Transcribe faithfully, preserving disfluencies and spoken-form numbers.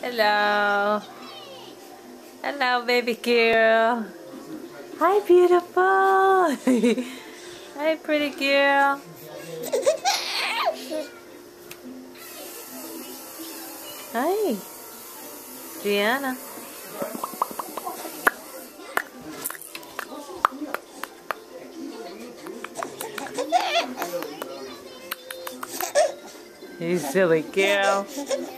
Hello. Hello, baby girl. Hi, beautiful. Hi, pretty girl. Hi, Gianna. You silly girl.